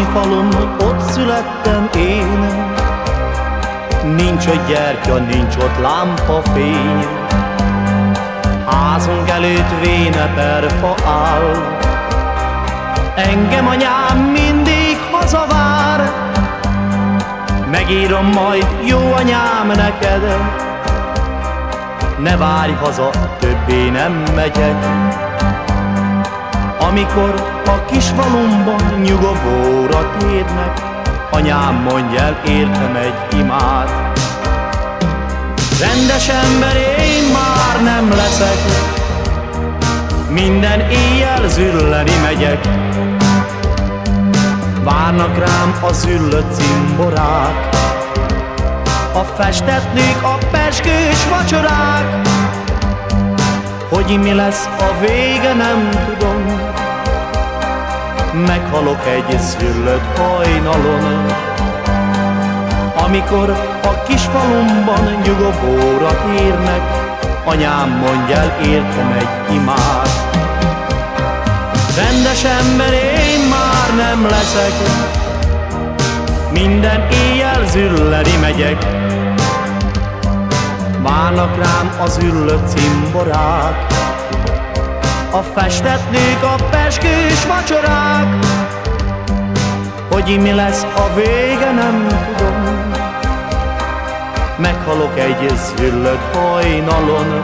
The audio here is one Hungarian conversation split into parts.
falun, ott születtem én. Nincs ott gyertya, nincs ott lámpafény, házunk előtt véneperfa áll. Engem anyám mindig hazavár, megírom majd, jó anyám, neked. Ne várj haza, többé nem megyek. Amikor a kis falumban nyugovóra térnek, anyám, mondj el értem egy imát. Rendes ember én már nem leszek, minden éjjel zülleni megyek. Várnak rám a züllött cimborák, a festett nők, a pezsgős vacsorák. Hogy mi lesz a vége, nem tudom, meghalok egy züllött hajnalon. Amikor a kis falumban nyugovóra térnek, anyám, mondj el értem egy imát. Rendes ember én már nem leszek, minden éjjel zülleni megyek. Várnak rám az züllött cimborák, a festett nők, a pezsgős vacsorák. Hogy mi lesz a vége, nem tudom, meghalok egy züllött hajnalon.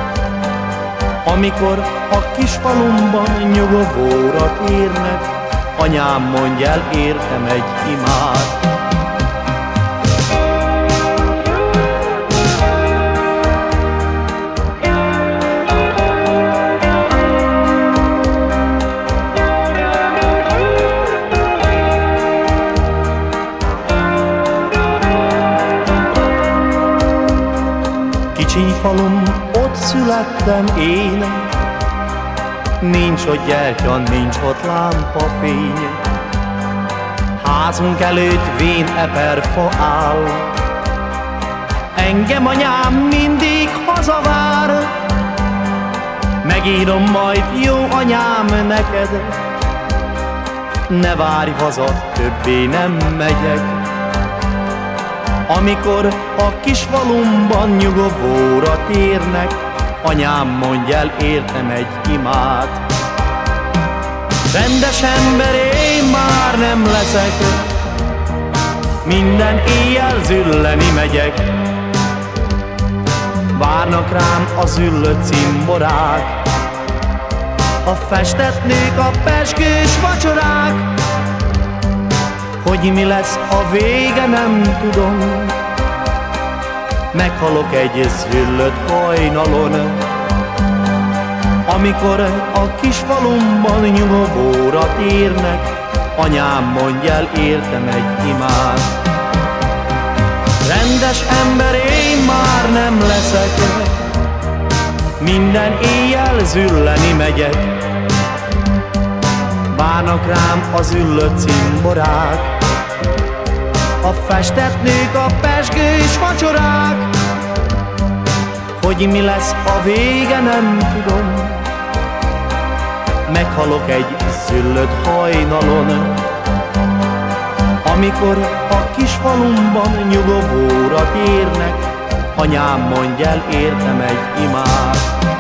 Amikor a kis falumban nyugovóra térnek, anyám, mondj el értem egy imát. Kicsiny falum, ott születtem én. Nincs ott gyertya, nincs ott lámpafény, házunk előtt vén eperfa áll. Engem anyám mindig hazavár, megírom majd, jó anyám, neked. Ne várj haza, többé nem megyek. Amikor a kis falumban nyugovóra térnek, anyám, mondj el értem egy imát. Rendes ember én már nem leszek, minden éjjel zülleni megyek. Várnak rám a züllött cimborák, a festett nők, a pezsgős vacsorák. Hogy mi lesz a vége, nem tudom, meghalok egy züllött hajnalon. Amikor a kis falumban nyugovóra térnek, anyám, mondj el értem egy imát. Rendes ember én már nem leszek, minden éjjel zülleni megyek. Várnak rám a züllött cimborák, a festett nők, a pezsgős vacsorák. Hogy mi lesz a vége, nem tudom, meghalok egy züllött hajnalon. Amikor a kis falumban nyugovóra térnek, anyám, mondj el értem egy imát.